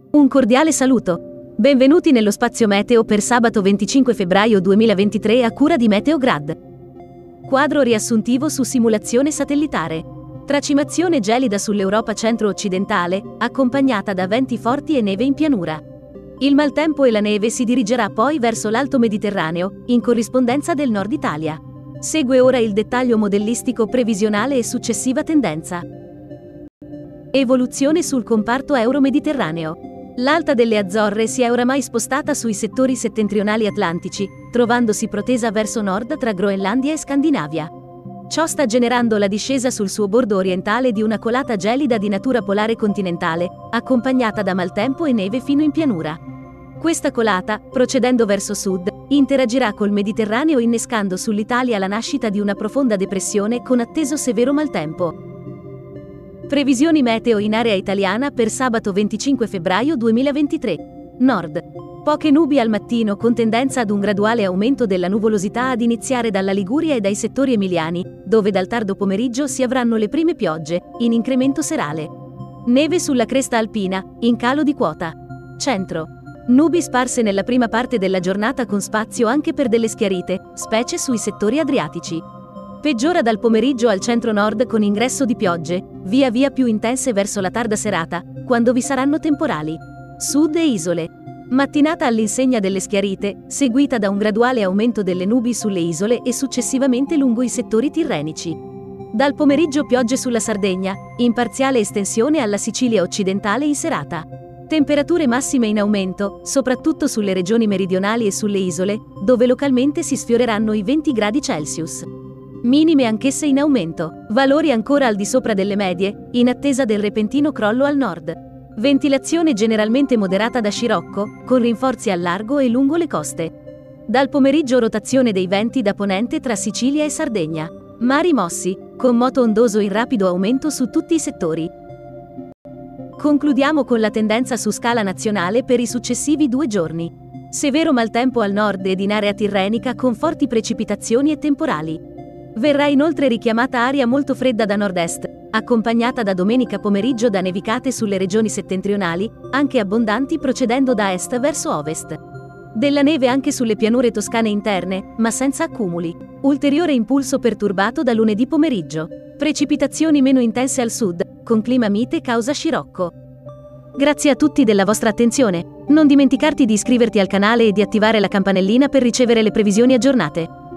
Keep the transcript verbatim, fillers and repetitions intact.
Un cordiale saluto. Benvenuti nello spazio meteo per sabato venticinque febbraio duemilaventitré a cura di Meteograd. Quadro riassuntivo su simulazione satellitare. Tracimazione gelida sull'Europa centro-occidentale, accompagnata da venti forti e neve in pianura. Il maltempo e la neve si dirigerà poi verso l'Alto Mediterraneo, in corrispondenza del Nord Italia. Segue ora il dettaglio modellistico previsionale e successiva tendenza. Evoluzione sul comparto euro-mediterraneo. L'Alta delle Azzorre si è oramai spostata sui settori settentrionali atlantici, trovandosi protesa verso nord tra Groenlandia e Scandinavia. Ciò sta generando la discesa sul suo bordo orientale di una colata gelida di natura polare continentale, accompagnata da maltempo e neve fino in pianura. Questa colata, procedendo verso sud, interagirà col Mediterraneo innescando sull'Italia la nascita di una profonda depressione con atteso severo maltempo. Previsioni meteo in area italiana per sabato venticinque febbraio duemilaventitré. Nord. Poche nubi al mattino con tendenza ad un graduale aumento della nuvolosità ad iniziare dalla Liguria e dai settori emiliani, dove dal tardo pomeriggio si avranno le prime piogge, in incremento serale. Neve sulla cresta alpina, in calo di quota. Centro. Nubi sparse nella prima parte della giornata con spazio anche per delle schiarite, specie sui settori adriatici. Peggiora dal pomeriggio al centro-nord con ingresso di piogge, via via più intense verso la tarda serata, quando vi saranno temporali. Sud e isole. Mattinata all'insegna delle schiarite, seguita da un graduale aumento delle nubi sulle isole e successivamente lungo i settori tirrenici. Dal pomeriggio piogge sulla Sardegna, in parziale estensione alla Sicilia occidentale in serata. Temperature massime in aumento, soprattutto sulle regioni meridionali e sulle isole, dove localmente si sfioreranno i venti gradi Celsius. Minime anch'esse in aumento, valori ancora al di sopra delle medie, in attesa del repentino crollo al nord. Ventilazione generalmente moderata da scirocco, con rinforzi al largo e lungo le coste. Dal pomeriggio rotazione dei venti da ponente tra Sicilia e Sardegna. Mari mossi, con moto ondoso in rapido aumento su tutti i settori. Concludiamo con la tendenza su scala nazionale per i successivi due giorni. Severo maltempo al nord ed in area tirrenica con forti precipitazioni e temporali. Verrà inoltre richiamata aria molto fredda da nord-est, accompagnata da domenica pomeriggio da nevicate sulle regioni settentrionali, anche abbondanti procedendo da est verso ovest. Della neve anche sulle pianure toscane interne, ma senza accumuli. Ulteriore impulso perturbato da lunedì pomeriggio. Precipitazioni meno intense al sud, con clima mite causa scirocco. Grazie a tutti della vostra attenzione. Non dimenticarti di iscriverti al canale e di attivare la campanellina per ricevere le previsioni aggiornate.